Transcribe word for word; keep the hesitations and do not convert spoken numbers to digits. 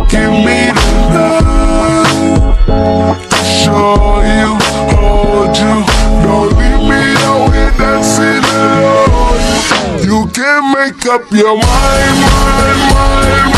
give me the love to show you, hold you. Don't leave me out here dancing alone. You can make up your mind, mind, mind.